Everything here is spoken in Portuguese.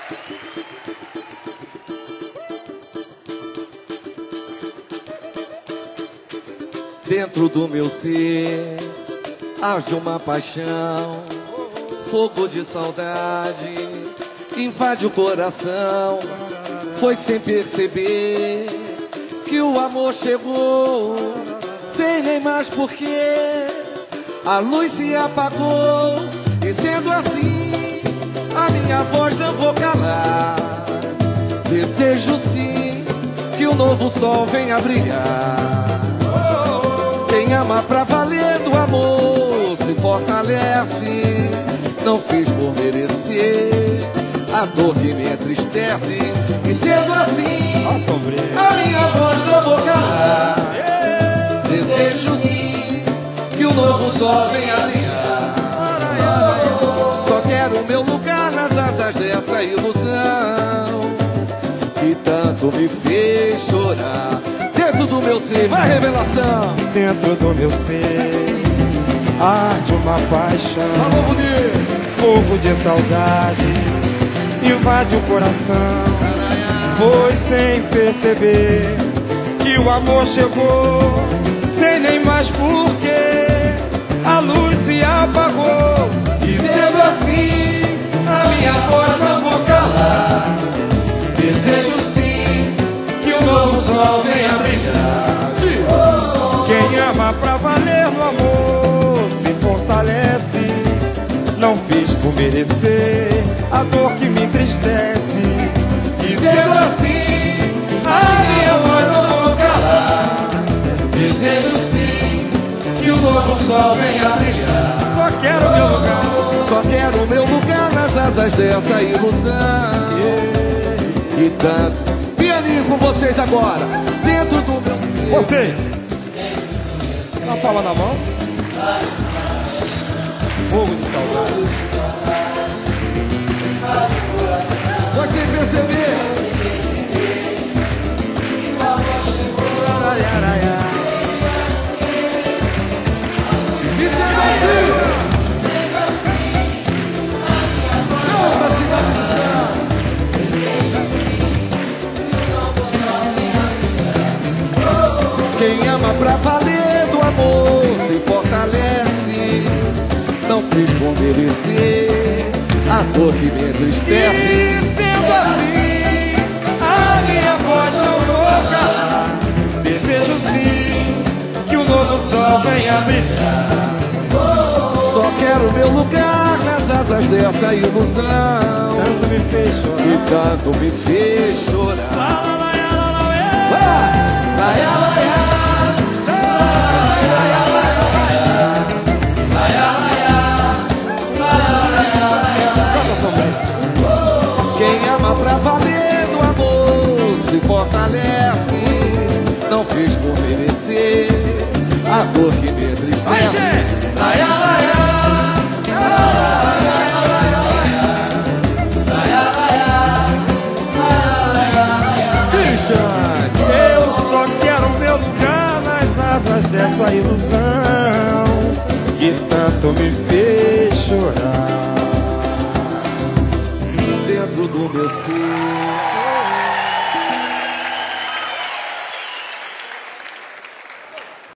Dentro do meu ser arde uma paixão, fogo de saudade invade o coração. Foi sem perceber que o amor chegou, sem nem mais porquê. A luz se apagou e sendo assim, a minha voz não vou calar. Desejo sim que o novo sol venha brilhar. Quem ama pra valer do amor se fortalece. Não fiz por merecer a dor que me entristece. E sendo assim, a minha voz não vou calar. Desejo sim que o novo sol venha brilhar. Só quero meu lugar nas asas dessa ilusão que tanto me fez chorar. Dentro do meu ser, vai revelação. Dentro do meu ser arde uma paixão. Alô, bonito. Fogo de saudade invade o coração. Foi sem perceber que o amor chegou, sem nem mais porquê. A luz se apagou E sendo assim, a minha voz não vou calar. Desejo sim que o novo sol venha brilhar. Quem ama pra valer no amor se fortalece. Não fiz por merecer a dor que me entristece. E sendo assim, a minha voz não vou calar. Desejo sim que o novo sol venha brilhar. Só quero meu lugar. Só quero meu lugar nas asas dessa ilusão. E tanto. Pianinho com vocês agora. Dentro do meu ser. Você, com a palma na mão. Fogo de saudade. Foi sem perceber. E sendo assim, canta a cidade do céu. Quem ama pra valer do amor se fortalece. Não fiz por merecer a dor que me entristece. E sendo assim, a minha voz não vou calar. Desejo sim que o novo sol venha brilhar. Só quero meu lugar nas asas dessa ilusão Tanto me fez chorar. que tanto me fez chorar. Quem ama pra valer do amor se fortalece. Não fiz por merecer a dor que me entristece. Eu só quero meu lugar nas asas dessa ilusão que tanto me fez chorar. Dentro do meu ser